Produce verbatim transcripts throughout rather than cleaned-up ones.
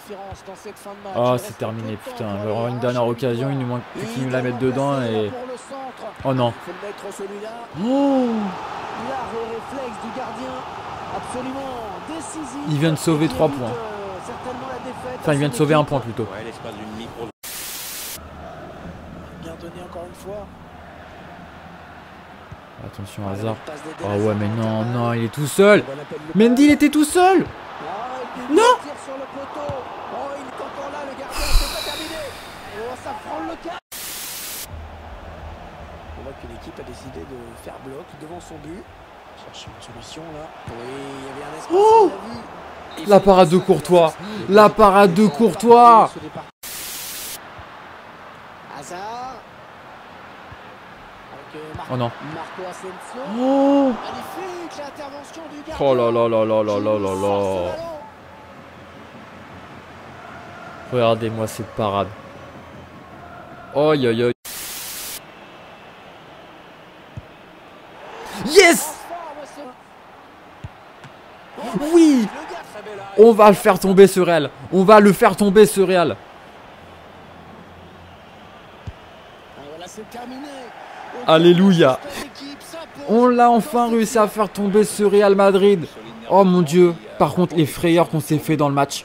Oh, c'est terminé, putain. Il va y avoir une dernière occasion, il nous manque plus qu'il nous la mette dedans et... Oh non. Oh, il vient de sauver trois points. Enfin, il vient de sauver un point plutôt. Bien donné encore une fois. Attention, Hazard. Oh ouais, mais non, non, il est tout seul. Mendy, il était tout seul. Non. On voit que l'équipe a décidé de faire bloc devant son but. Chercher une solution là. Oui, il y avait un espace. Oh, la parade de Courtois. La parade de Courtois. Hazard. Oh non. Oh. Oh là là là là là là là là. Regardez-moi cette parade. Aïe aïe aïe. Yes. Oui. On va le faire tomber ce Real. On va le faire tomber ce Real. Alléluia. On l'a enfin réussi à faire tomber ce Real Madrid. Oh mon Dieu. Par contre, les frayeurs qu'on s'est fait dans le match.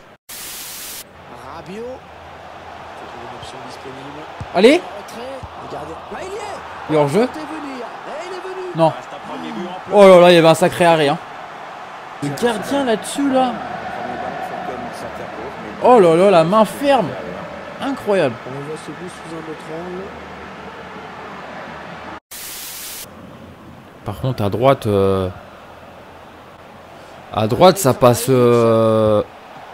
Allez. Et hors jeu. Non. Oh là là, il y avait un sacré arrêt. Hein. Le gardien là-dessus là. Oh là là, la main ferme. Incroyable. On voit ce but sous un autre angle. Par contre, à droite, euh... à droite, ça passe. Euh...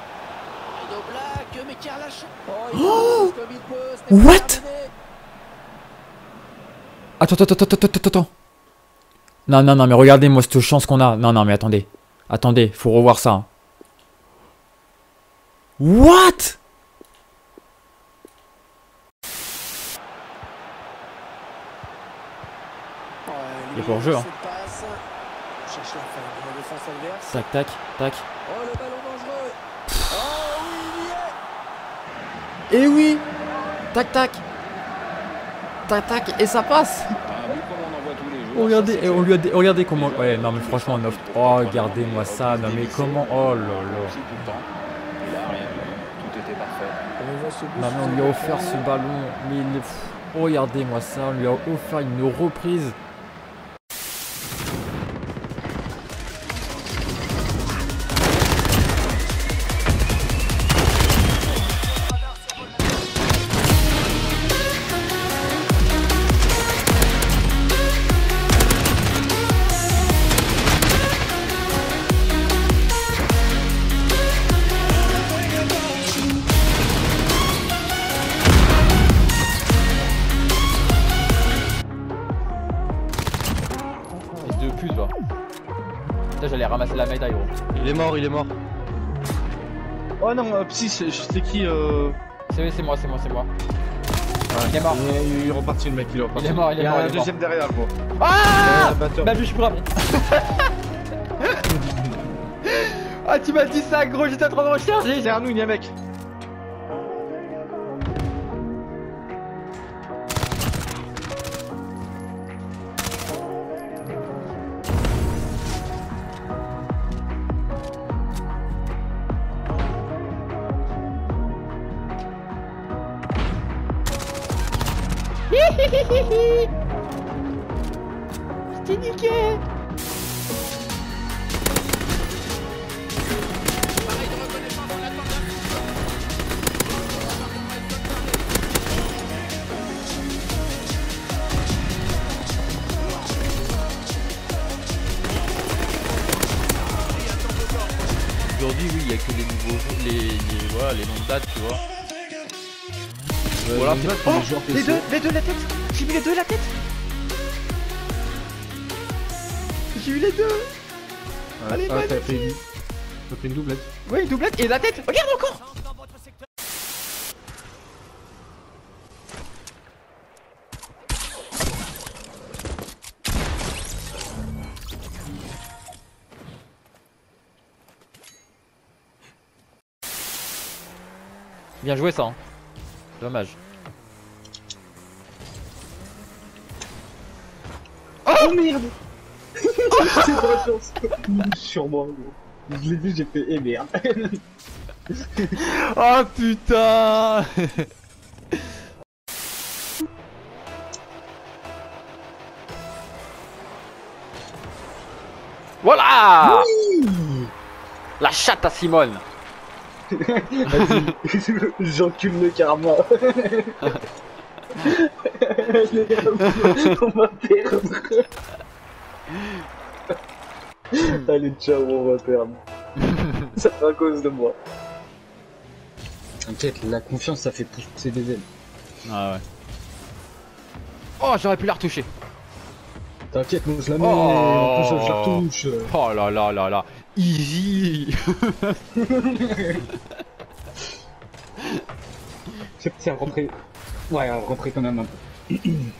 Oh, what? Attends, attends, attends, attends, attends, attends. Non, non, non, mais regardez-moi cette chance qu'on a. Non, non, mais attendez, attendez, faut revoir ça. What? Il est pas en jeu, hein. Tac, tac, tac. Et oui. Tac, tac. Tac, tac, et ça passe. Oh, regardez, et on lui a dit, regardez comment. Ouais, non, mais franchement, on offre. Oh, regardez-moi ça. Non, mais comment. Oh là là. Non, mais on lui a offert ce ballon. Mais il est... Oh, regardez-moi ça. On lui a offert une reprise. J'allais ramasser la médaille, gros. Il est mort, il est mort. Oh non, euh, Psy, c'est qui euh... C'est moi, c'est moi, c'est moi. Ouais. Il est mort. Il, il est reparti le mec, il est reparti. Il est mort, il est il y a mort. un il est deuxième mort. derrière, gros. Ah bah lui, je pourrais. Ah, tu m'as dit ça, gros, j'étais en train de recharger. Derrière nous, il y a un mec. Je t'ai niqué. Aujourd'hui, oui, il n'y a que les nouveaux, les, les, voilà, les longues dates, tu vois. Euh, voilà, c'est oh, les, les deux, les deux la tête. J'ai mis les deux la tête. J'ai eu les deux. Ouais, allez, ah, vas-y. t'as fait, une... fait une doublette. Oui, une doublette et la tête. Regarde encore. Bien joué ça. Hein. Dommage. Oh merde. C'est pas chance. Sur moi, gros. Je l'ai vu, j'ai fait eh merde. Oh putain. Voilà. Oui. La chatte à Simone. Vas-y, j'encule le karma. On va perdre. Allez, ciao, on va perdre. Ça fait à cause de moi. T'inquiète, la confiance, ça fait pousser des ailes. Ah ouais. Oh, j'aurais pu la retoucher. T'inquiète, moi je la mets, Oh. en plus je la retouche. Oh là là là là. Easy. C'est petit à rentrer. Ouais, à rentrer quand même un peu.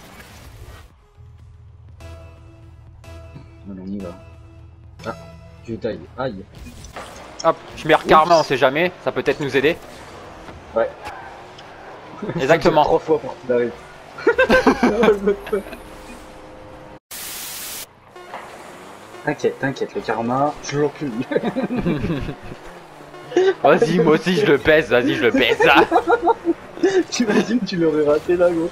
Allez, on y va. Ah, je taille. Aïe. Hop, je mets karma, on sait jamais, ça peut peut-être nous aider. Ouais. Exactement. Trois fois pour qu'il arrive. T'inquiète, t'inquiète, le karma, je l'encule. Vas-y, moi aussi je le baisse, vas-y, je le baisse là. T'imagines, tu l'aurais raté là, gros.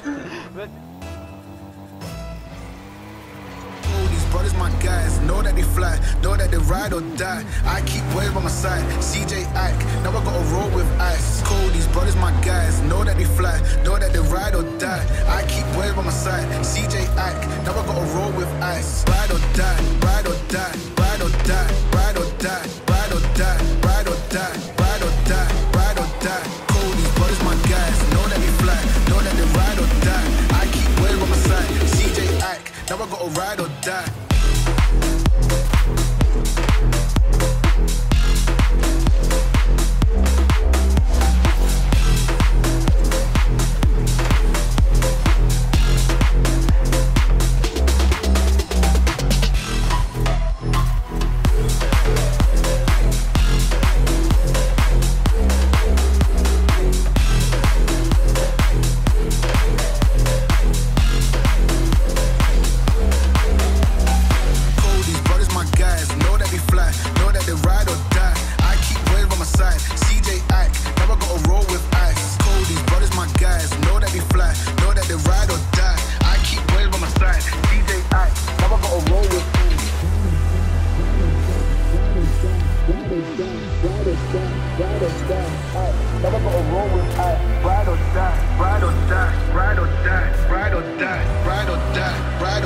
Brothers, my guys, know that they fly, know that they ride or die. I keep waves by my side, C J Ike, now I gotta roll with ice. Cold, these brothers, my guys, know that they fly, know that they ride or die. I keep waves by my side, C J Ike, now I gotta roll with ice. Ride or die, ride or die, ride or die, ride or die, ride or die, ride or die, ride or die, ride or die. Cold, these brothers, my guys, know that they fly, know that they ride or die. I keep waves by my side, C J Ike, now I gotta ride or die.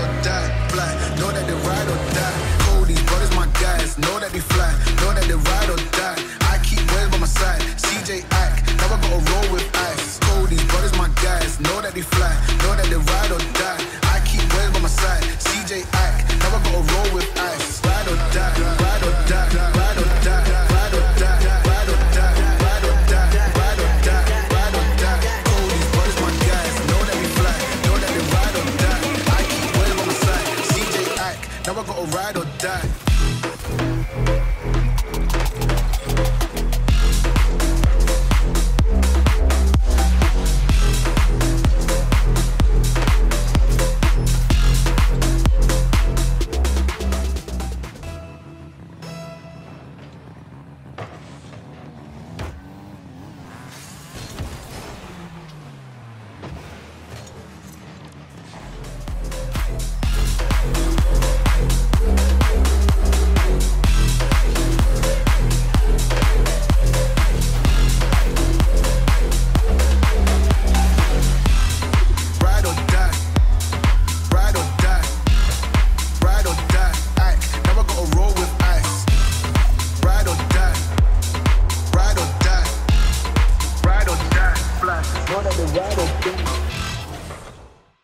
Know that they ride or